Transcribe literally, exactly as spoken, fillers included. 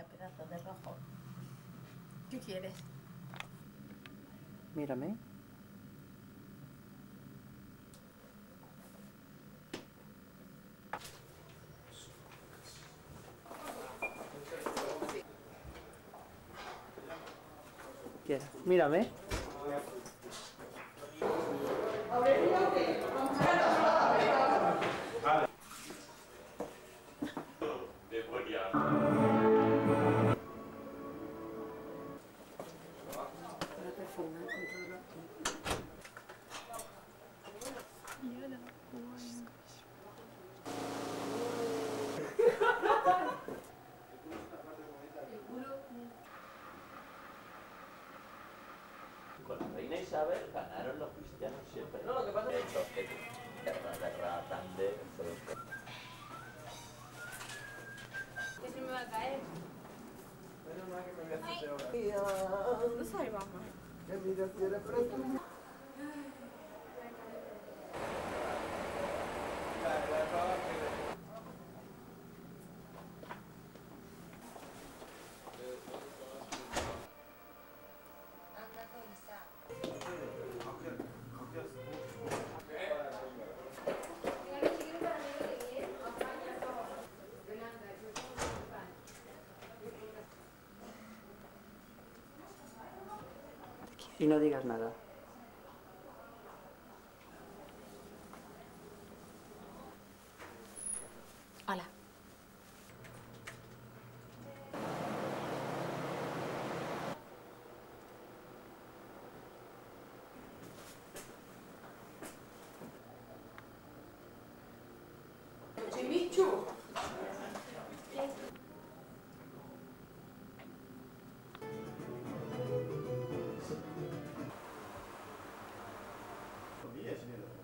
Vaya pedazo de rojo. ¿Qué quieres? Mírame. ¿Quieres? Mírame. Con la reina Isabel ganaron los cristianos siempre. No, lo que pasa es que guerra, guerra, tande, Que se me va a caer. Menos mal que me voy a hacer ahora. No sabe, mamá. Que mira si eres preso. Y no digas nada. Hola. Chimichu. Mira, señora.